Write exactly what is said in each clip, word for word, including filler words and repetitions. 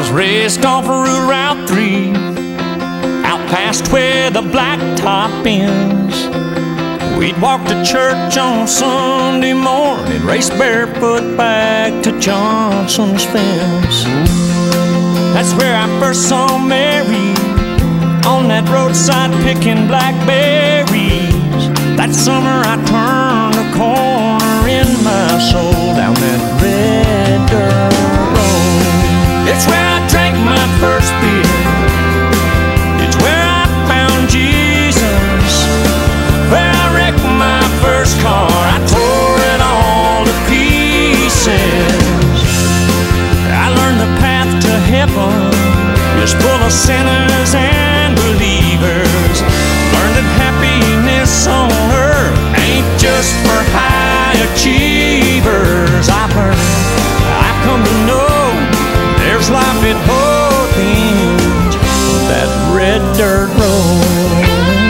was raised off of Route three, out past where the blacktop ends. We'd walk to church on Sunday morning, race barefoot back to Johnson's fence. That's where I first saw Mary, on that roadside picking blackberries. That summer I turned a corner in my soul, down that red dirt road. It's where I drank my first beer, it's where I found Jesus, where I wrecked my first car, I tore it all to pieces. I learned the path to heaven is full of sinners and believers. Learned that happiness on earth ain't just for high achievers. I've learned, I've come to know, there's life at both ends of that red dirt road.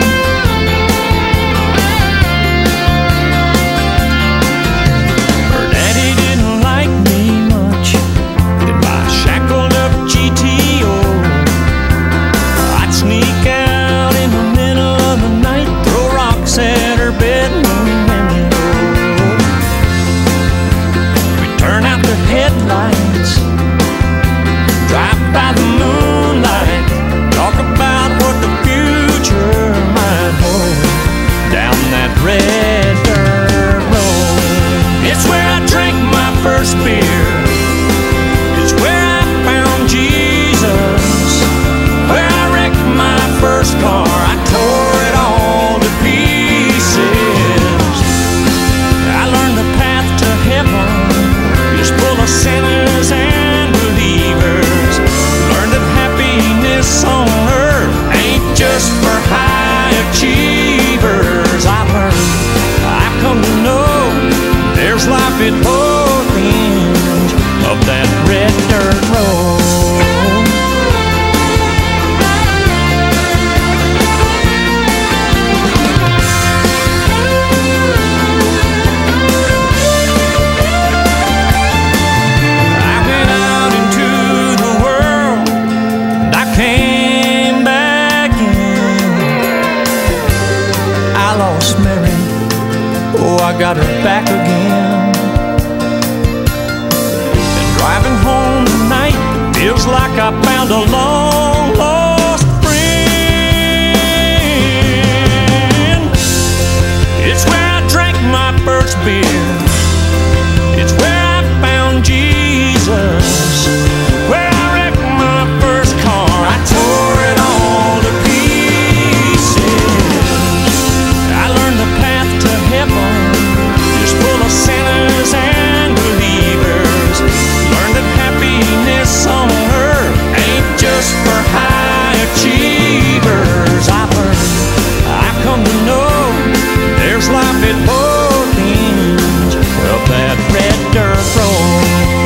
Her daddy didn't like me much in my shackled up G T O. I'd sneak out in the middle of the night, throw rocks at her bedroom window. We'd turn out the headlights, drive by the moonlight, talk about what the future might hold, down that red dirt road. It's where I drank my first beer, it's where I found Jesus, where I wrecked my first car, I tore it all to pieces. I learned the path to heaven is full of sinners and believers. Learned that happiness on earth ain't just for high achievers. I've learned, I've come to know, there's life at both ends of that red dirt road. I went out into the world and I came back in. I lost Mary, oh I got her back again. And driving home tonight feels like I found a long lost friend. It's where I drank my first beer, it's where I found Jesus, where I wrecked my first car, I tore it all to pieces. I learned the path to heaven is full of sinners and believers. Learned that happiness on earth ain't just for high achievers. I've learned, I've come to know, there's life at both ends of that red dirt road.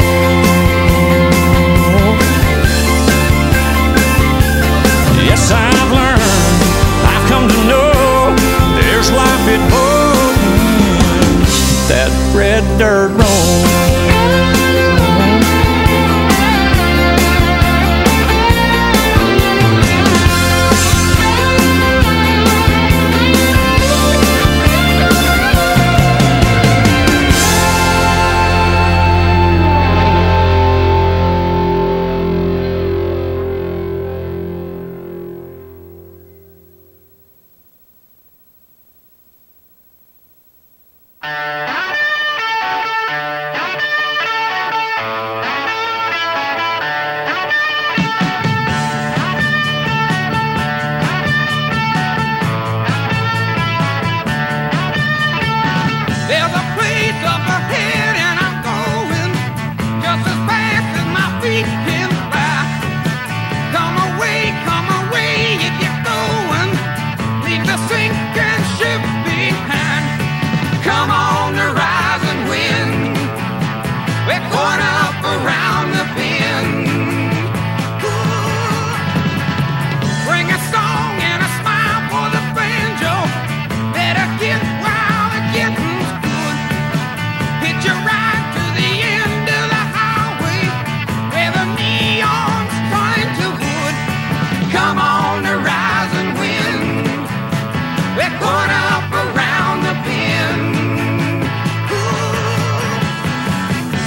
Yes, I've learned, I've come to know, there's life at both ends of that red dirt road.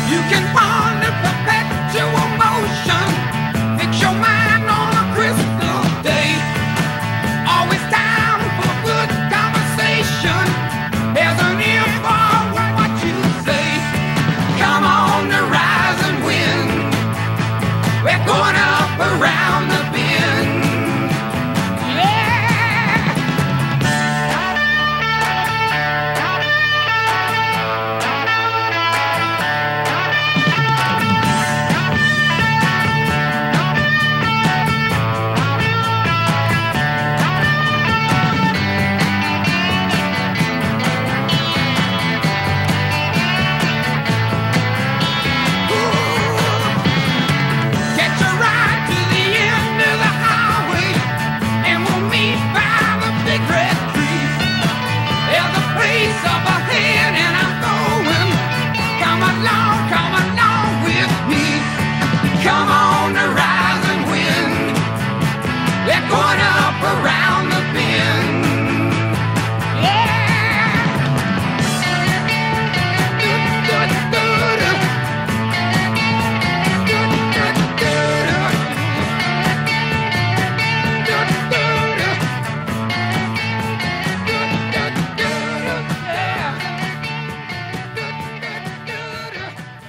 You can ponder perpetual motion, fix your mind on a crystal day. Always time for good conversation. There's an ear for what you say. Come on the rising wind, we're going up around the bend. Come on the rising wind, we're going up around the bend. Yeah. Do, do, do, do. Do, do, do, do. Do, do, do. Do, do, do, do. Yeah. Do, do, do, do.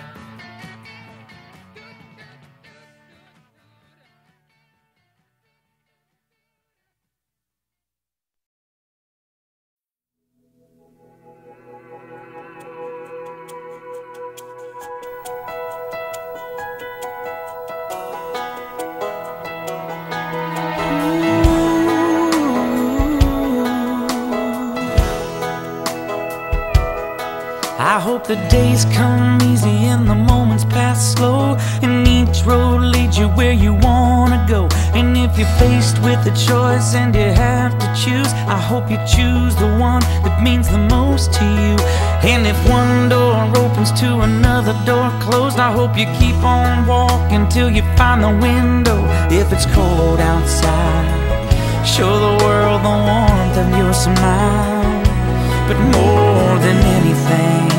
I hope the days come easy and the moments pass slow, and each road leads you where you wanna go. And if you're faced with a choice and you have to choose, I hope you choose the one that means the most to you. And if one door opens to another door closed, I hope you keep on walking till you find the window. If it's cold outside, show the world the warmth of your smile. But more than anything,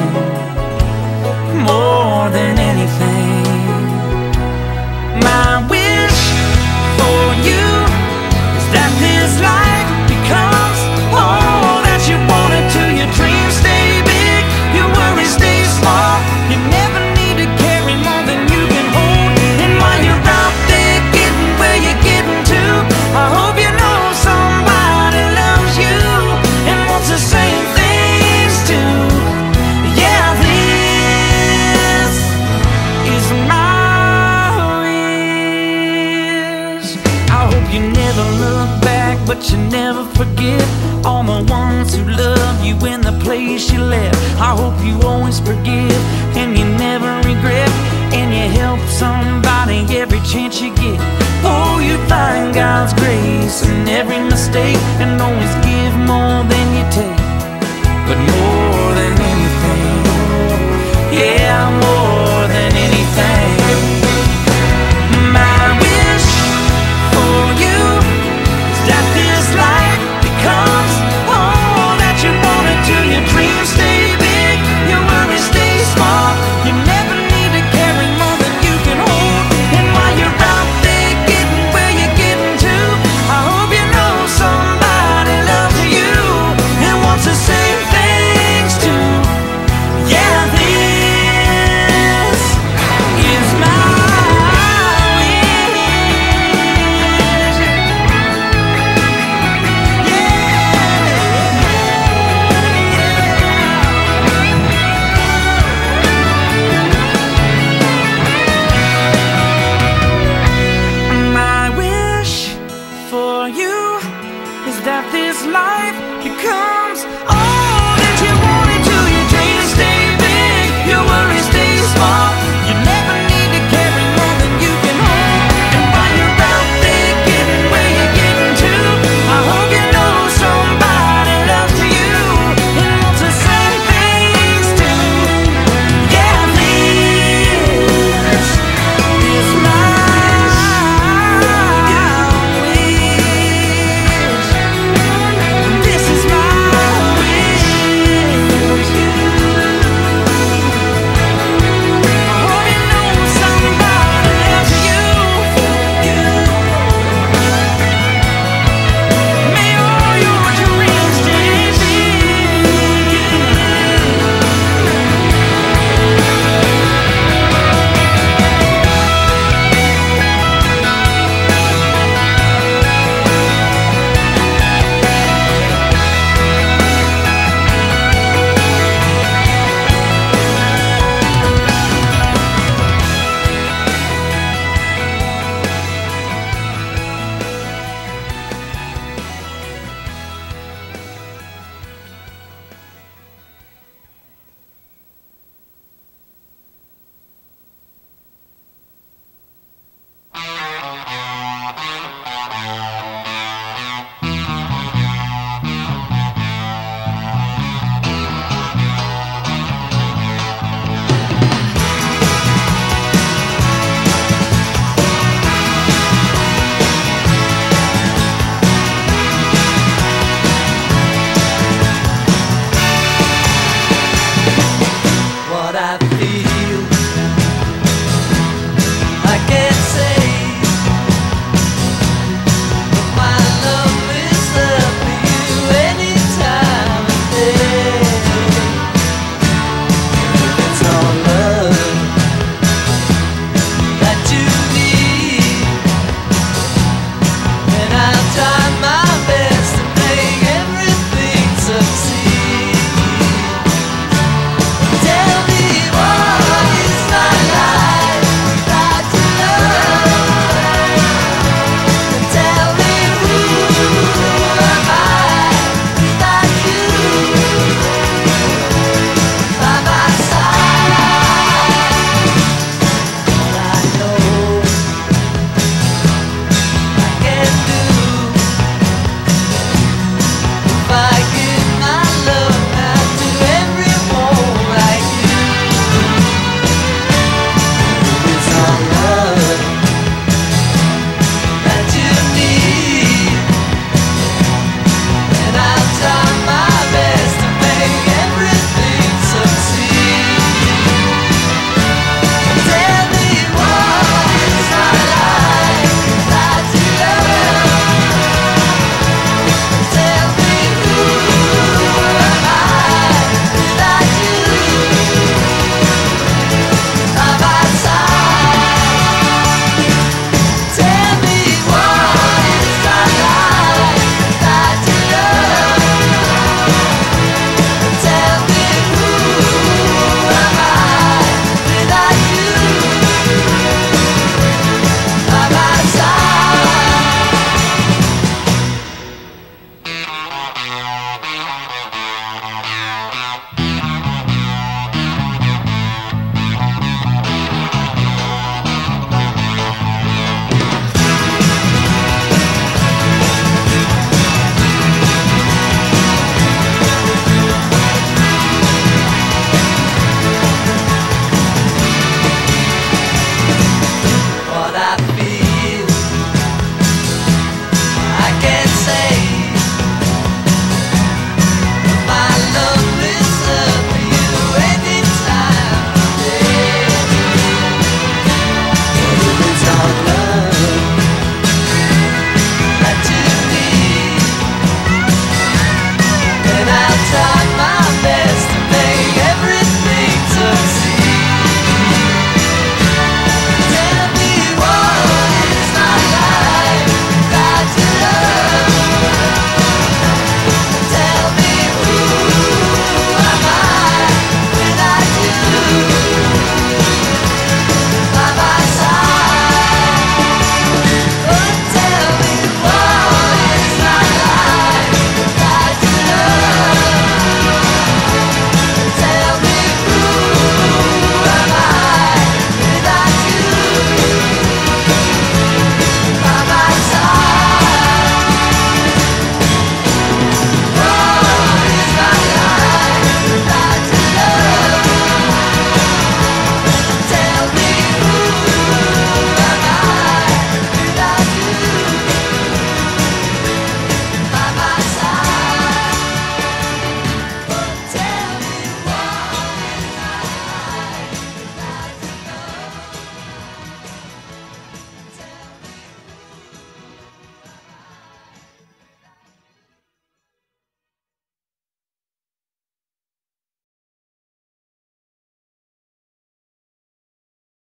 more than anything, my wish for you is that this life becomes all that you want it to. Your dreams stay big, your worries stay small. You never need to carry more than you can hold. And while you're out there getting where you're getting to, I hope you know somebody loves you and wants the same things too. Yeah, this is my wish. I hope you never look back, but you never forget all the ones who love you in the place you left. I hope you always forgive and you never regret, and you help somebody every chance you get. Oh, you find God's grace in every mistake and always